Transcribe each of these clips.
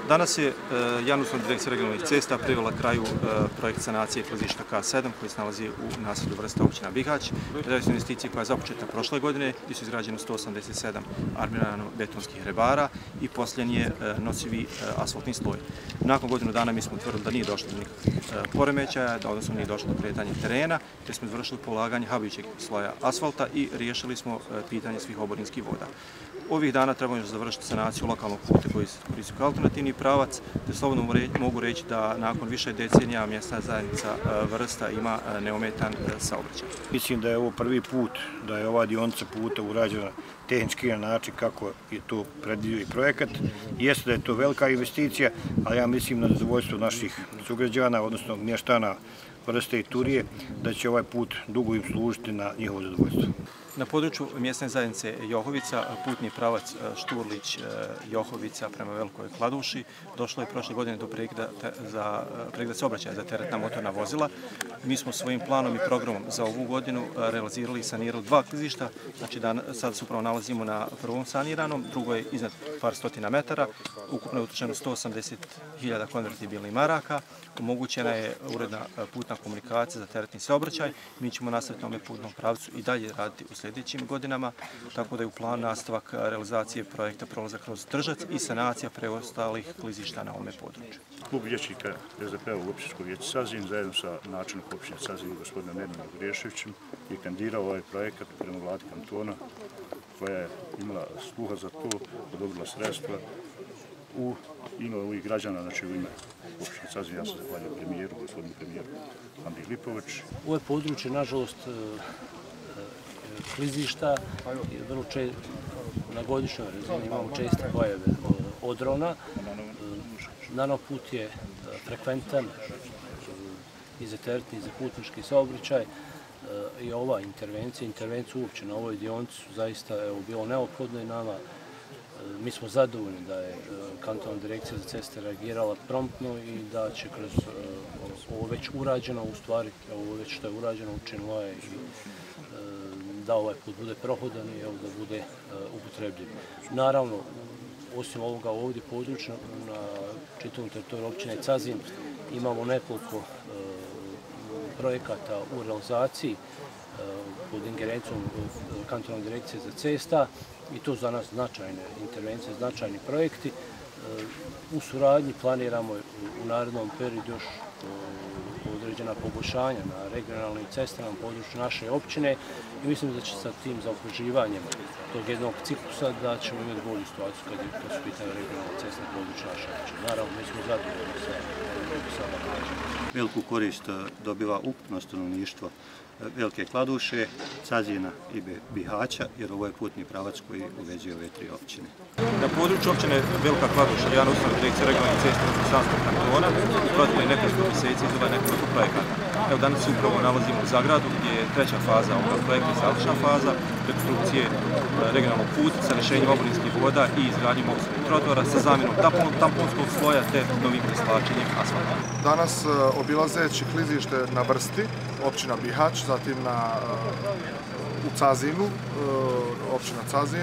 Danas je Javno-upravna direkcija regionalnih cesta privela kraju projekt sanacije klizišta K7 koji se nalazi u naselju Vrsta, općina Bihać. Radi se o investiciji koja je započeta prošle godine gdje su izgrađeno 187 armirano-betonskih rebara i posljen je nosivi asfaltni sloj. Nakon godinu dana mi smo utvrdili da nije došlo do nikakvih poremećaja, odnosno nije došlo do kretanja terena, te smo izvršili polaganje habijućeg sloja asfalta i riješili smo pitanje svih oborinskih voda. Ovih dana trebamo završiti sanaciju lokalnog puta koji su kao alternativni pravac, te slobodno mogu reći da nakon više decenija mjesna zajednica Vrsta ima neometan saobraćaj. Mislim da je ovo prvi put da je ova dionica puta urađena tehnički na način kako je to predvidio i projekat. Jeste da je to velika investicija, ali ja mislim na zadovoljstvo naših sugrađana, odnosno mještana Vrste i Turije, da će ovaj put dugo im služiti na njihovo zadovoljstvo. Na području mjesne zajednice Johovica, putni pravac Šturlić-Johovica prema Velikoj Kladuši, došlo je prošle godine do prekida saobraćaja za teretna motorna vozila. Mi smo svojim planom i programom za ovu godinu realizirali i sanirali 2 klizišta, znači sad se upravo nalazimo na prvom saniranom, drugo je iznad par stotina metara, ukupno je utrošeno 180.000 konvertibilnih maraka, omogućena je uredna putna komunikacija za teretni saobraćaj. Mi ćemo nastaviti na ovome putnom pravcu i dalje raditi u sljedećim godinama, tako da je u planu nastavak realizacije projekta prolazak kroz Tržac i sanacija preostalih klizišta na ovome području. Klub vijećnika SDP-a u Općinsko vijeće Sazin zajedno sa načelnikom općine Sazin gospodinom Nedinom Greševićem je kandidirao ovaj projekat prema vladi kantona koja je imala sluha za to, odobrila sredstva u ime ovih građana, znači u ime općine Sazin. Ja se zahvaljujem premijeru, gospodinu premijeru Andriji Lipović. Ovo je područje, nažalost, klizišta, vrlo na godišnjoj razini imamo česte pojave odrona. Nanoput je frekventan i za teretni i za putnički saobraćaj i ova intervencija uopće na ovoj dionici su zaista bilo neophodno i nama. Mi smo zadovoljni da je Kantonalna direkcija za ceste reagirala promptno i da će kroz ovo već urađeno, u stvari ovo već što je urađeno učinilo je i da ovaj put bude prohodan i da bude upotrebljiv. Naravno, osim ovoga ovdje područja na čitavom teritoriju općine Cazin imamo nekoliko projekata u realizaciji pod ingerencijom Kantonalne direkcije za cesta i to za nas značajne intervencije, značajni projekti. U suradnji planiramo u narednom periodu još određena poboljšanja na regionalnim cestama na području naše općine i mislim da će sa tim zaokruživanjem tog jednog ciklusa da ćemo imati bolju situaciju kad su pitanje regionalne ceste na području naše općine. Naravno, mi smo zadovoljni sa veliku korist dobiva ukupno stanovništvo Velike Kladuše, Cazina i Bihaća, jer ovo je putni pravac koji uvezuje ove 3 općine. Na području općine Velika Kladuša, Javno-upravna direkcija regionalnih cesta Osječko-baranjskog kantona, protekle nekoliko mjeseci izvela nekoliko projekata. Evo danas se upravo nalazimo u Zagradu gdje je 3. faza ovog projekta i završna faza rekonstrukcije regionalnog puta sa rješenjem oborinskih voda i izgradnjom mobilnih trotoara sa zamjenom tamponskog sloja te novim preslačenjem asfalta. Danas obilazeći klizište na Vrsti, općina Bihać, zatim u Cazinu, općina Cazin,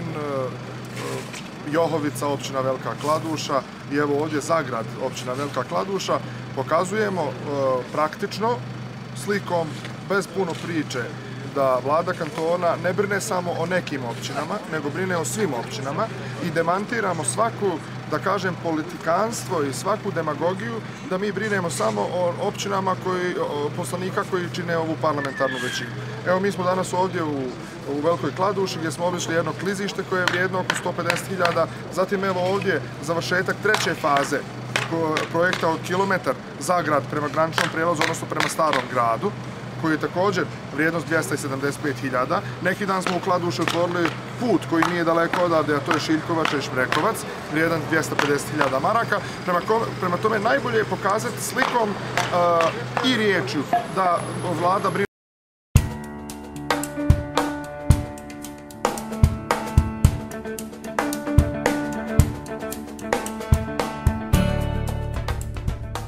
Johovica, općina Velika Kladuša i evo ovdje Zagrad, općina Velika Kladuša, pokazujemo praktično slikom, bez puno priče, da vlada kantona ne brine samo o nekim općinama, nego brine o svim općinama i demantiramo svaku, da kažem, politikanstvo i svaku demagogiju da mi brinemo samo o općinama poslanika koji čine ovu parlamentarnu većinu. Evo, mi smo danas ovdje u Velikoj Kladuši gdje smo obišli jedno klizište koje je vrijedno oko 150.000, zatim evo ovdje završetak 3. faze projekta od kilometar Zagrad prema graničnom prijelazu, odnosno prema Starom gradu, koji je također vrijednost 275.000. Neki dan smo u Kladuši otvorili put koji nije daleko odavde, a to je Šiljkovača i Šmrekovac, vrijedan 250.000 maraka. Prema tome najbolje je pokazati slikom i riječju da vlada brine